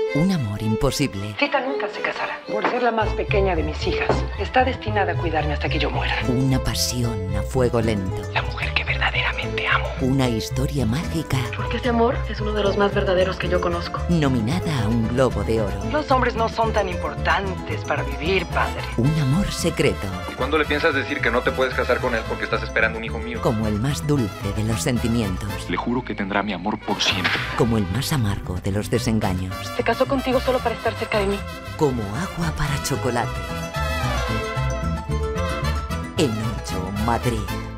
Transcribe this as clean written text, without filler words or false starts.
Un amor imposible. Tita nunca se casará. Por ser la más pequeña de mis hijas, está destinada a cuidarme hasta que yo muera. Una pasión a fuego lento. La mujer que verdaderamente amo. Una historia mágica. Porque ese amor es uno de los más verdaderos que yo conozco. Nominada a un Globo de Oro. Los hombres no son tan importantes para vivir, padre. Un amor secreto. ¿Y cuándo le piensas decir que no te puedes casar con él porque estás esperando un hijo mío? Como el más dulce de los sentimientos. Le juro que tendrá mi amor por siempre. Como el más amargo de los desengaños. Se casó contigo solo para estar cerca de mí. Como agua para chocolate. En 8, Madrid.